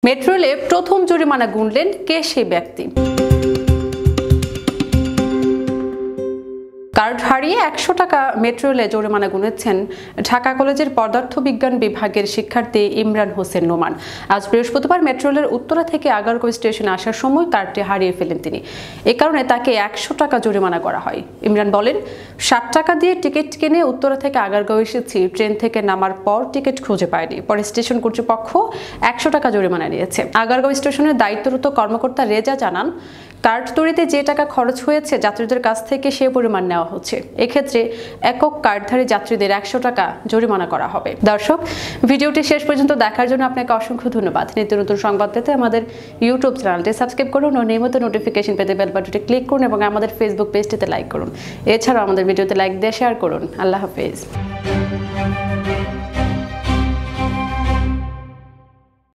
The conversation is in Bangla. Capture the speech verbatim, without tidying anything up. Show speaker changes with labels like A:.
A: মেট্রো রেলে প্রথম জরিমানা গুনলেন কে সেই ব্যক্তি? কার্ড হারিয়ে একশো টাকা মেট্রো রেলে জরিমানা গুনেছেন ঢাকা কলেজের পদার্থবিজ্ঞান বিভাগের শিক্ষার্থী ইমরান হোসেন নোমান। আজ বৃহস্পতিবার মেট্রো রেলের উত্তরা থেকে আগারগাঁও স্টেশনে আসার সময় কার্ডটি হারিয়ে ফেলেন তিনি। এ কারণে তাকে একশো টাকা জরিমানা করা হয়। ইমরান বলেন, ষাট টাকা দিয়ে টিকিট কিনে উত্তরা থেকে আগারগাঁও এসেছি। ট্রেন থেকে নামার পর টিকিট খুঁজে পায়নি। পরে স্টেশন কর্তৃপক্ষ একশো টাকা জরিমানা নিয়েছে। আগারগাঁও স্টেশনের দায়িত্বরত কর্মকর্তা রেজা জানান, কার্ড তৈরিতে যে টাকা খরচ হয়েছে যাত্রীদের কাছ থেকে সে পরিমাণ নেওয়া হচ্ছে। এক্ষেত্রে একক কার্ডধারী যাত্রীদের একশো টাকা জরিমানা করা হবে। দর্শক, ভিডিওটি শেষ পর্যন্ত দেখার জন্য আপনাকে অসংখ্য ধন্যবাদ। নিত্য নতুন সংবাদ পেতে আমাদের ইউটিউব চ্যানেলটি সাবস্ক্রাইব করুন ও নিয়মিত নোটিফিকেশন পেতে বেল বাটনটি ক্লিক করুন এবং আমাদের ফেসবুক পেজটিতে লাইক করুন। এছাড়াও আমাদের ভিডিওতে লাইক দিয়ে শেয়ার করুন। আল্লাহ হাফেজ।